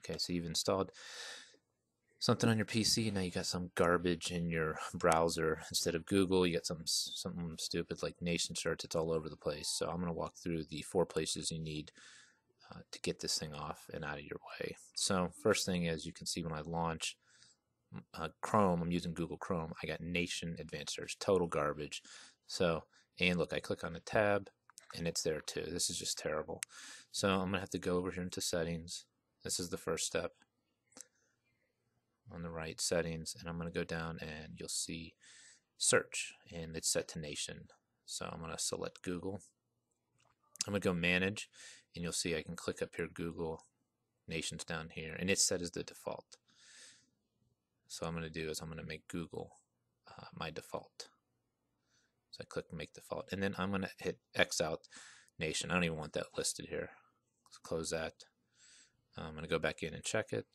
Okay, so you've installed something on your PC. Now you got some garbage in your browser. Instead of Google, you got something stupid like nation search. It's all over the place. So I'm going to walk through the 4 places you need to get this thing off and out of your way. So first thing is, you can see when I launch Chrome, I'm using Google Chrome. I got Nation Advanced Search, total garbage. So, and look, I click on the tab and it's there too. This is just terrible. So I'm gonna have to go over here into settings. This is the first step on the right, settings, and I'm gonna go down and you'll see search, and it's set to nation. So I'm gonna select Google. I'm gonna go manage, and you'll see I can click up here, Google Nations down here, and it's set as the default. So what I'm going to do is I'm going to make Google my default. So I click make default, and then I'm going to hit X out nation. I don't even want that listed here. Let's close that. I'm going to go back in and check it,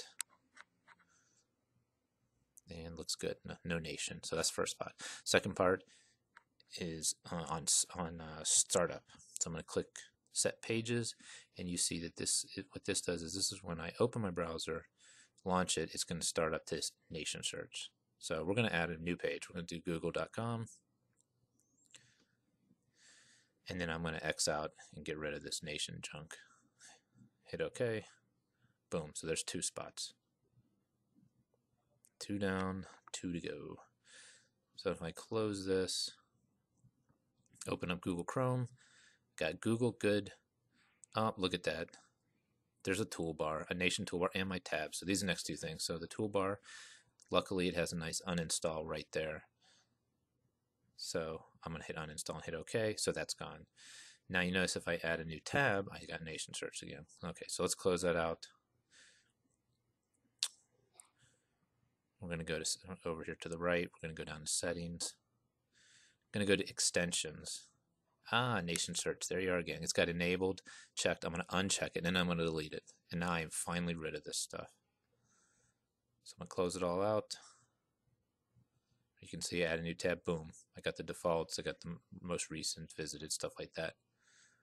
and looks good. No nation. So that's the first part. Second part is on startup. So I'm going to click set pages, and you see that what this does is, this is when I open my browser, launch it, it's going to start up this nation search. So we're going to add a new page. We're going to do google.com, and then I'm going to X out and get rid of this nation junk. Hit OK. Boom. So there's 2 spots. 2 down, 2 to go. So if I close this, open up Google Chrome, got Google, good. Oh, look at that. There's a toolbar, a nation toolbar, and my tabs. So these are the next 2 things. So the toolbar, luckily it has a nice uninstall right there. So I'm going to hit uninstall and hit OK. So that's gone. Now you notice if I add a new tab, I got nation search again. Okay, so let's close that out. We're going to go over here to the right. We're going to go down to settings. I'm going to go to extensions. Nation search. There you are again. It's got enabled, checked. I'm going to uncheck it, and then I'm going to delete it. And now I am finally rid of this stuff. So I'm going to close it all out. You can see add a new tab. Boom. I got the defaults. I got the most recent visited, stuff like that.